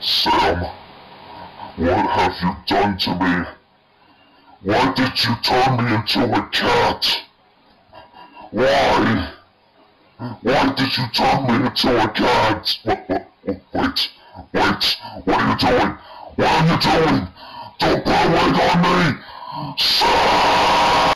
Sam, what have you done to me? Why did you turn me into a cat? Why? Why did you turn me into a cat? Wait, what are you doing? What are you doing? Don't put a wig on me! Sam!